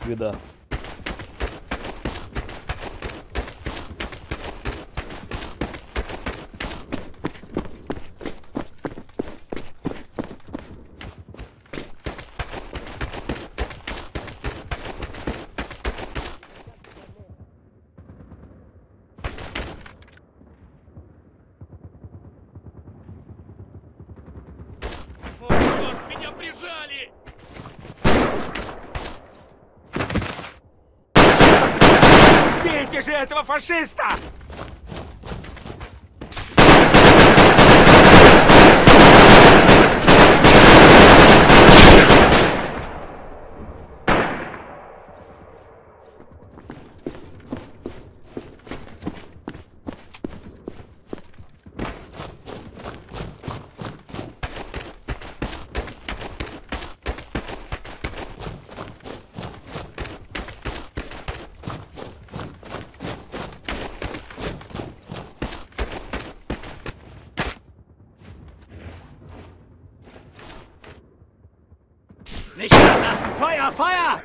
Wieder. Меня прижали! Бейте же этого фашиста! Nicht nachlassen! Feuer! Feuer!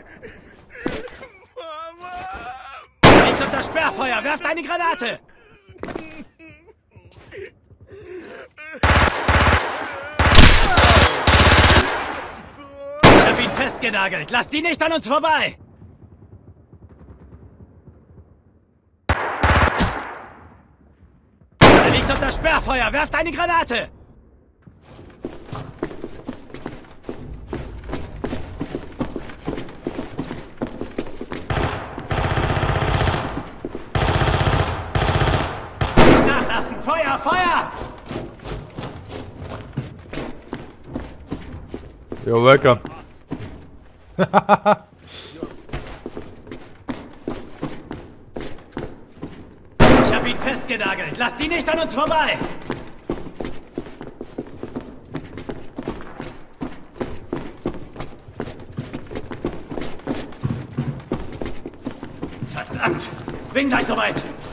Liegt unter Sperrfeuer! Werft eine Granate! Ich hab ihn festgenagelt! Lasst ihn nicht an uns vorbei! Er liegt unter Sperrfeuer! Werft eine Granate! Feuer! Feuer! You're welcome. Ich hab ihn festgenagelt. Lasst ihn nicht an uns vorbei! Verdammt! Bin gleich soweit!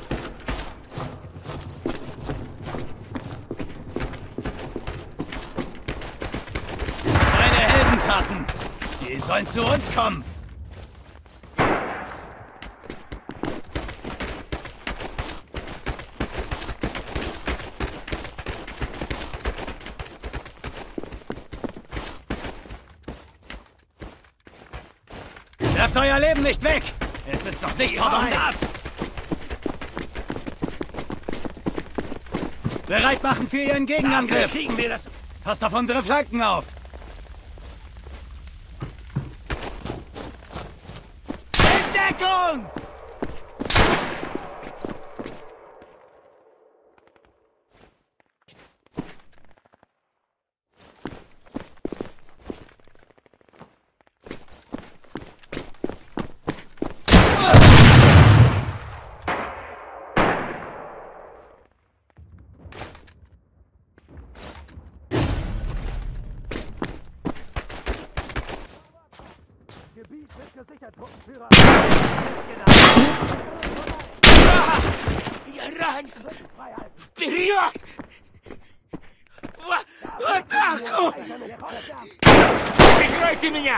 Die sollen zu uns kommen! Werft euer Leben nicht weg! Es ist noch nicht vorbei! Bereit machen für ihren Gegenangriff! Kriegen wir das? Passt auf unsere Flanken auf! Deckung! Gebiet wird gesichert, Truppenführer! Iran! Вперед! В атаку! Прикройте меня!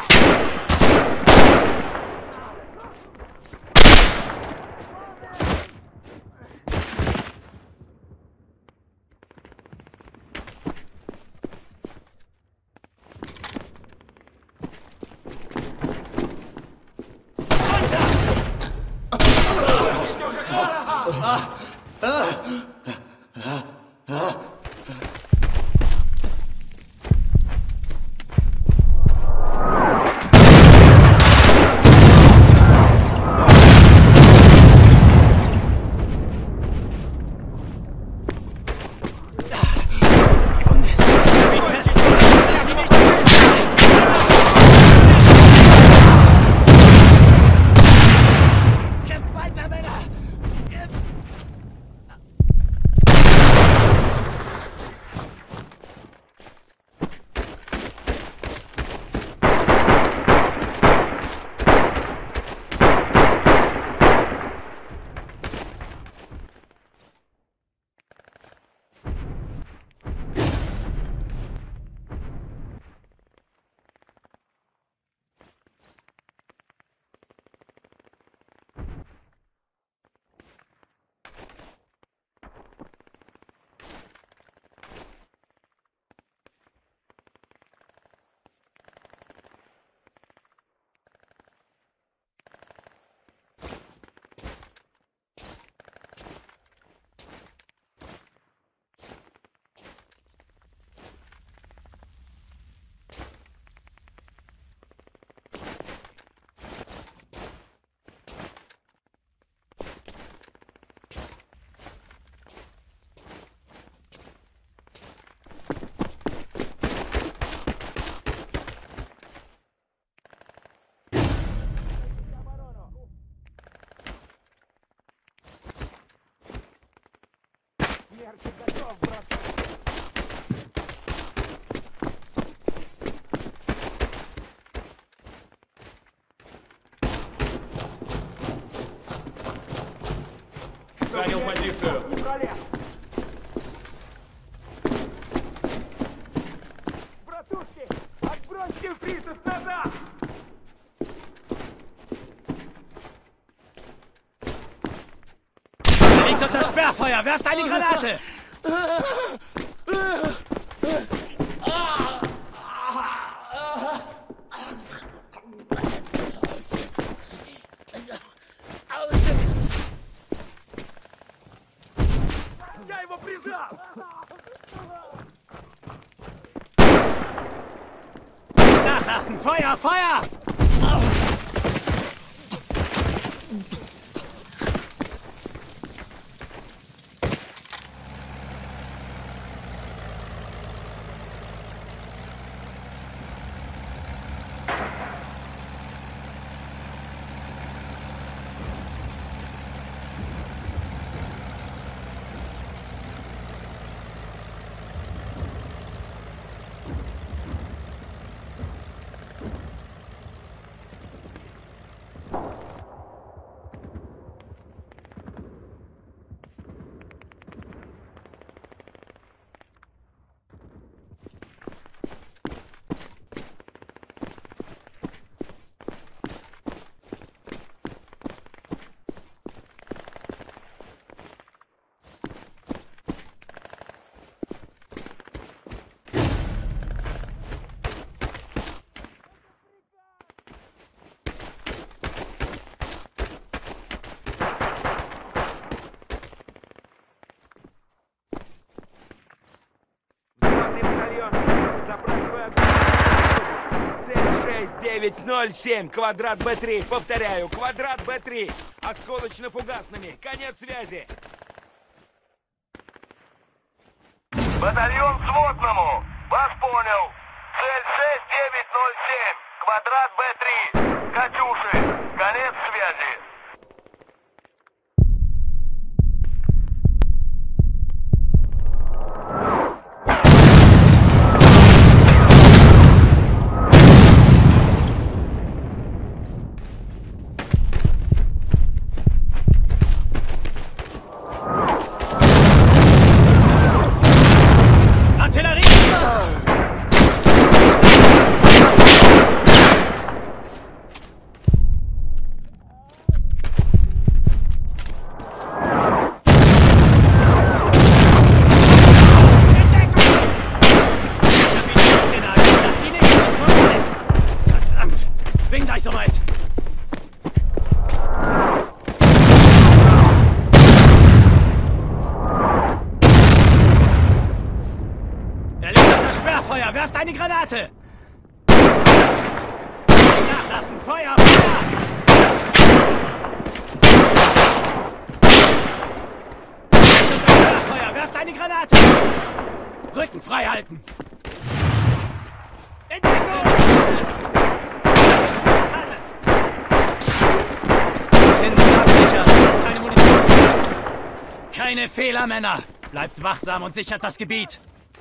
смерти готов, братан. Занял позицию. Не пролез. Братушки, отбросьте фрицев назад! Er liegt unter Sperrfeuer! Werft eine Granate! Я его прижал! Nachlassen! Feuer! Feuer! Взводный батальон, запрашиваю цель 6907, квадрат Б3, повторяю, квадрат Б3, осколочно-фугасными, конец связи. Батальон взводному! Вас понял! Цель 6907, квадрат Б3, «Катюши», конец связи! Werft eine Granate! Nachlassen! Feuer! Feuer! Feuer! Werft eine Granate! Rücken frei halten! Entdeckung! Hinten absichern! Keine Munition! Keine Fehler, Männer! Bleibt wachsam und sichert das Gebiet!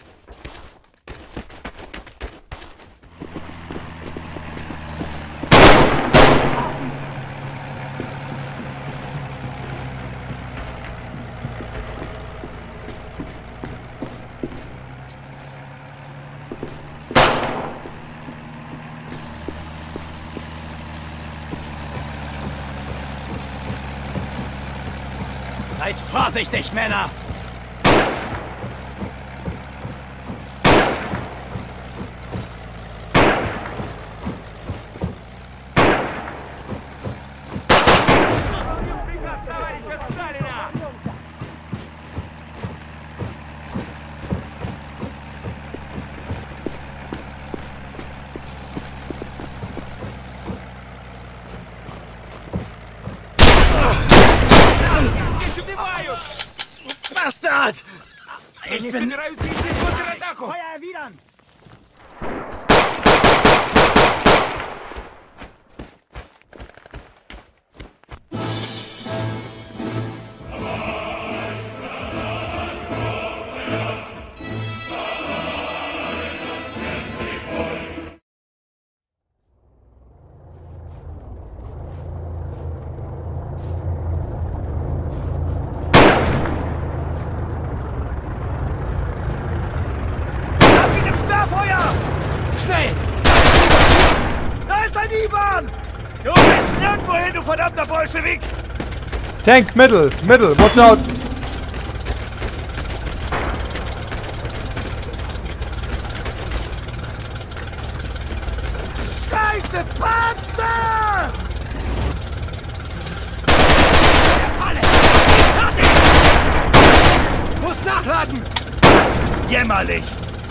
Seid vorsichtig, Männer! Приказ товарища Сталина! Убивают! Bastard! Они Ich bin... собираются идти в контратаку! Feuer erwidern! Ivan! Du bist nirgendwo hin, du verdammter Bolschewik! Tank, middle, watch out! Scheiße, Panzer! Muss nachladen! Jämmerlich!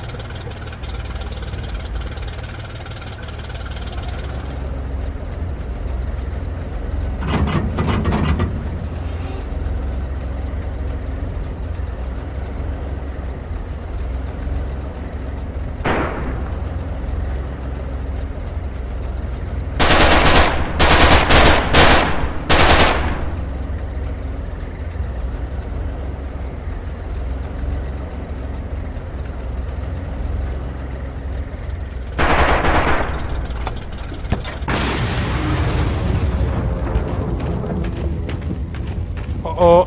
Oh.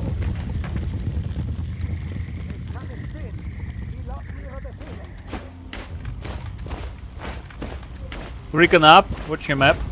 Recon up, watch your map.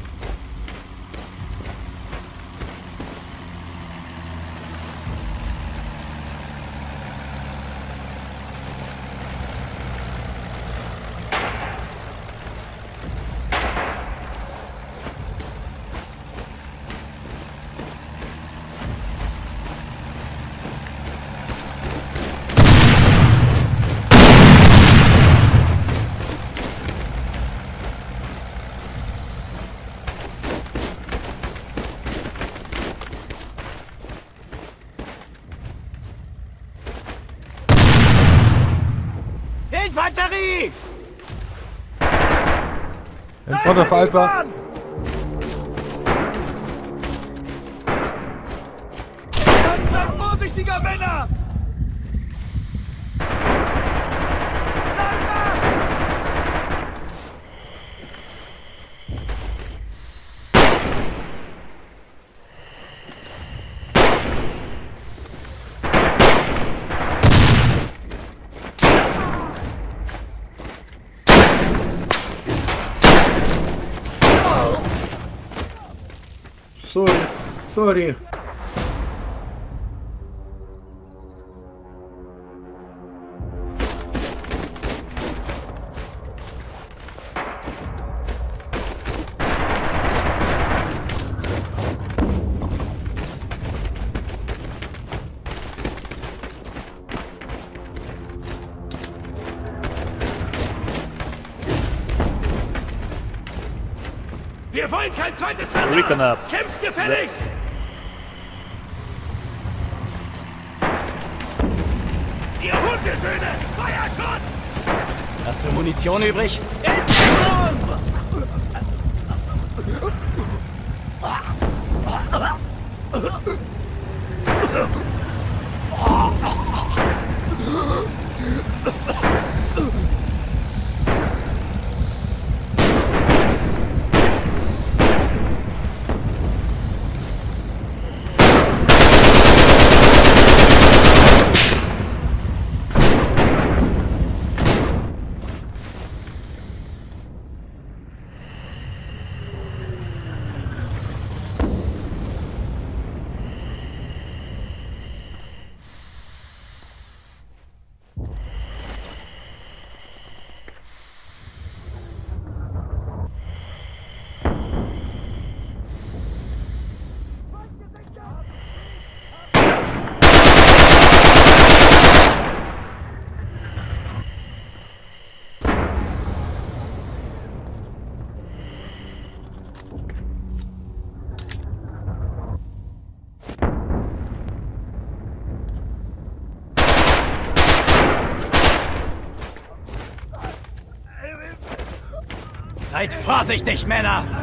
Infanterie! In front of Alpha. Seid vorsichtiger, Männer! Sorry. Wir wollen kein zweites Land! Recon up. Kämpft gefällig! Ihr Hundesöhne! Feuerschott! Hast du Munition übrig? Seid vorsichtig, Männer!